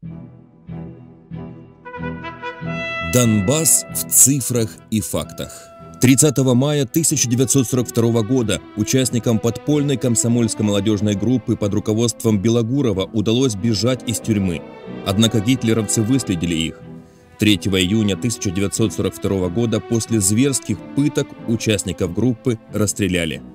Донбасс в цифрах и фактах. 30 мая 1942 года участникам подпольной комсомольско-молодежной группы под руководством Белогурова удалось бежать из тюрьмы. Однако гитлеровцы выследили их. 3 июня 1942 года после зверских пыток участников группы расстреляли.